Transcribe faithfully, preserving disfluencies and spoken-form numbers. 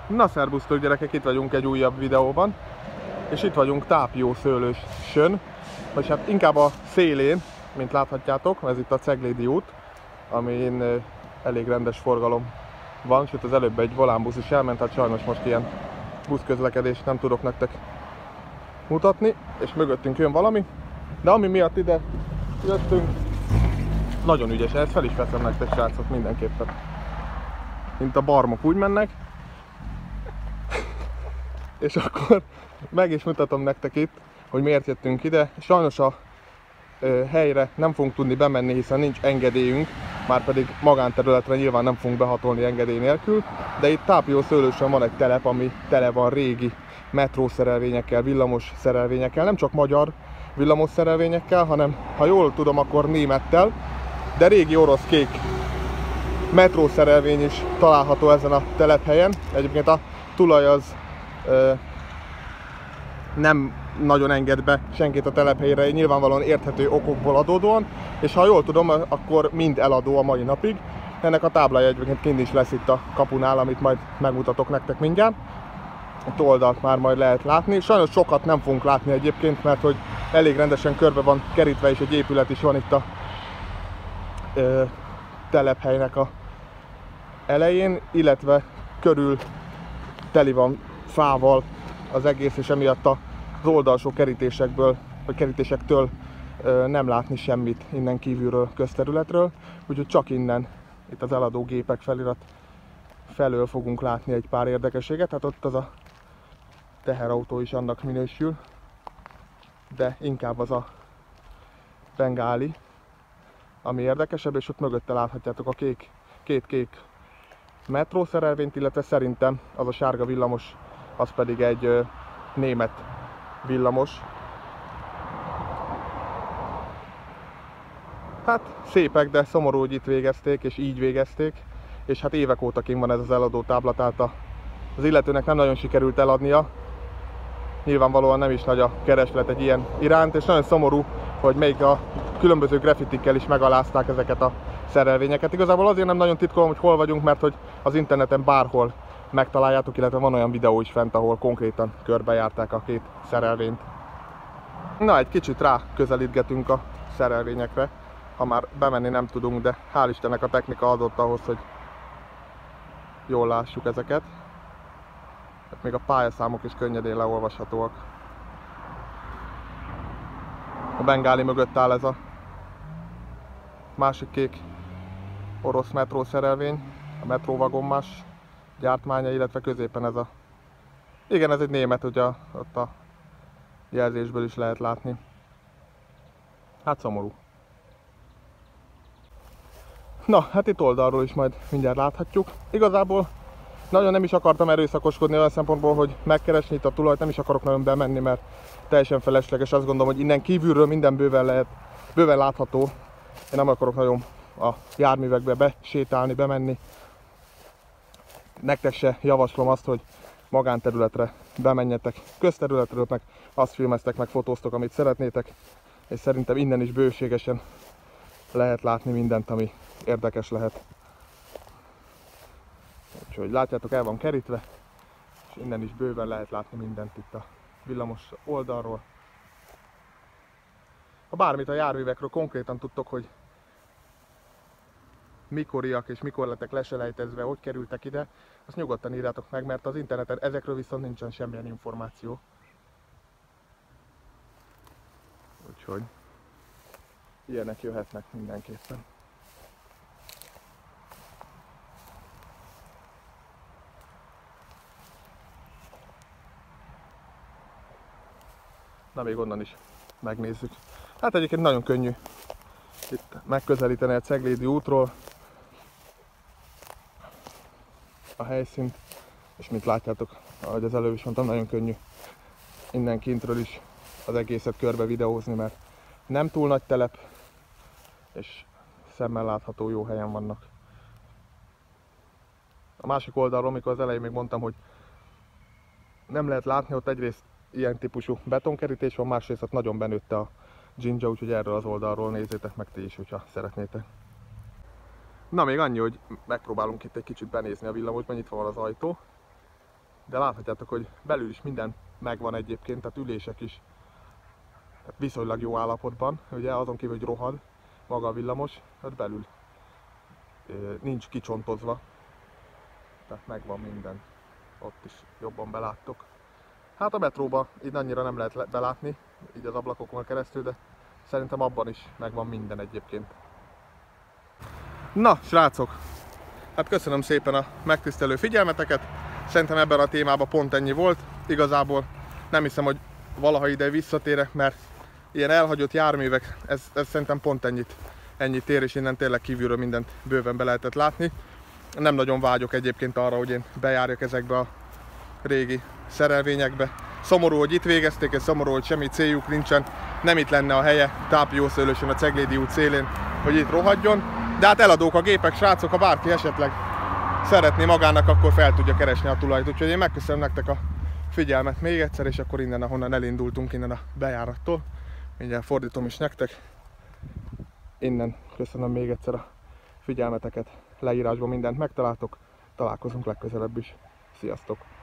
Na szerbusztok gyerekek, itt vagyunk egy újabb videóban, és itt vagyunk Tápió Szőlősön, vagy hát inkább a szélén, mint láthatjátok, ez itt a Ceglédi út, amin elég rendes forgalom van, sőt az előbb egy volánbusz is elment, hát sajnos most ilyen buszközlekedést nem tudok nektek mutatni, és mögöttünk jön valami, de ami miatt ide jöttünk, nagyon ügyes, ezt fel is veszem nektek srácok mindenképpen. Mint a barmok úgy mennek. És akkor meg is mutatom nektek itt, hogy miért jöttünk ide. Sajnos a ö, helyre nem fogunk tudni bemenni, hiszen nincs engedélyünk, már pedig magánterületre nyilván nem fogunk behatolni engedély nélkül, de itt Tápió Szőlősön van egy telep, ami tele van régi metrószerelvényekkel, villamos szerelvényekkel, nem csak magyar villamos szerelvényekkel, hanem ha jól tudom, akkor némettel, de régi orosz kék metrószerelvény is található ezen a telephelyen. Egyébként a tulaj az ö, nem nagyon enged be senkit a telephelyre, nyilvánvalóan érthető okokból adódóan, és ha jól tudom, akkor mind eladó a mai napig. Ennek a táblája egyébként kint is lesz itt a kapunál, amit majd megmutatok nektek mindjárt. A oldalt már majd lehet látni. Sajnos sokat nem fogunk látni egyébként, mert hogy elég rendesen körbe van kerítve, és egy épület is van itt a ö, telephelynek a elején, illetve körül teli van fával az egész, és emiatt az oldalsó kerítésekből, vagy kerítésektől ö, nem látni semmit innen kívülről, közterületről, úgyhogy csak innen, itt az eladó gépek felirat felől fogunk látni egy pár érdekességet. Hát ott az a teherautó is annak minősül, de inkább az a bengáli, ami érdekesebb, és ott mögötte láthatjátok a kék, két kék metrószerelvényt, illetve szerintem az a sárga villamos, az pedig egy ö, német villamos. Hát szépek, de szomorú, hogy itt végezték, és így végezték, és hát évek óta kint van ez az eladó tábla, tehát az illetőnek nem nagyon sikerült eladnia. Nyilvánvalóan nem is nagy a kereslet egy ilyen iránt, és nagyon szomorú, hogy még a különböző graffitikkel is megalázták ezeket a szerelvényeket. Igazából azért nem nagyon titkolom, hogy hol vagyunk, mert hogy az interneten bárhol megtaláljátok, illetve van olyan videó is fent, ahol konkrétan körbejárták a két szerelvényt. Na, egy kicsit rá közelítgetünk a szerelvényekre, ha már bemenni nem tudunk, de hál' Istennek a technika adott ahhoz, hogy jól lássuk ezeket. Hát még a pályaszámok is könnyedén leolvashatóak. A bengáli mögött áll ez a másik kék orosz metrószerelvény, a metróvagonmás gyártmánya, illetve középen ez a... Igen, ez egy német, ugye ott a jelzésből is lehet látni. Hát szomorú. Na, hát itt oldalról is majd mindjárt láthatjuk. Igazából nagyon nem is akartam erőszakoskodni olyan szempontból, hogy megkeresni itt a tulajt, nem is akarok nagyon bemenni, mert teljesen felesleges. Azt gondolom, hogy innen kívülről minden bőven lehet, bőven látható. Én nem akarok nagyon a járművekbe besétálni, bemenni. Nektek se javaslom azt, hogy magánterületre bemenjetek. Közterületről meg azt filmeztek, meg fotóztok, amit szeretnétek. És szerintem innen is bőségesen lehet látni mindent, ami érdekes lehet. Úgyhogy látjátok, el van kerítve, és innen is bőven lehet látni mindent itt a villamos oldalról. Ha bármit a járművekről konkrétan tudtok, hogy mikoriak és mikor lettek leselejtezve, hogy kerültek ide, azt nyugodtan írjátok meg, mert az interneten ezekről viszont nincsen semmilyen információ. Úgyhogy ilyenek jöhetnek mindenképpen. Na, még onnan is megnézzük. Hát egyébként nagyon könnyű itt megközelíteni a Ceglédi útról a helyszínt, és mint látjátok, ahogy az előbb is mondtam, nagyon könnyű innen kintről is az egészet körbe videózni, mert nem túl nagy telep, és szemmel látható jó helyen vannak. A másik oldalról, amikor az elején még mondtam, hogy nem lehet látni, ott egyrészt ilyen típusú betonkerítés van, másrészt ott nagyon benőtte a dzsindzsa, úgyhogy erről az oldalról nézzétek meg ti is, hogyha szeretnétek. Na, még annyi, hogy megpróbálunk itt egy kicsit benézni a villamosban, nyitva van az ajtó. de láthatjátok, hogy belül is minden megvan egyébként, tehát ülések is tehát viszonylag jó állapotban, ugye azon kívül, hogy rohad maga a villamos, tehát belül nincs kicsontozva, tehát megvan minden, ott is jobban beláttok. Hát a metróba így annyira nem lehet belátni, így az ablakokon keresztül, de szerintem abban is megvan minden egyébként. Na, srácok! Hát köszönöm szépen a megtisztelő figyelmeteket. Szerintem ebben a témában pont ennyi volt. Igazából nem hiszem, hogy valaha ide visszatérek, mert ilyen elhagyott járművek, ez, ez szerintem pont ennyit, ennyit ér, és innen tényleg kívülről mindent bőven be lehetett látni. Nem nagyon vágyok egyébként arra, hogy én bejárjak ezekbe a régi szerelvényekbe. Szomorú, hogy itt végezték, és szomorú, hogy semmi céljuk nincsen. Nem itt lenne a helye, Tápiószőlősön, a Ceglédi út szélén, hogy itt rohadjon. De hát eladók a gépek, srácok, ha bárki esetleg szeretné magának, akkor fel tudja keresni a tulajt. Úgyhogy én megköszönöm nektek a figyelmet még egyszer, és akkor innen, ahonnan elindultunk, innen a bejárattól. Mindjárt fordítom is nektek. Innen köszönöm még egyszer a figyelmeteket. Leírásban mindent megtaláltok. Találkozunk legközelebb is. Sziasztok!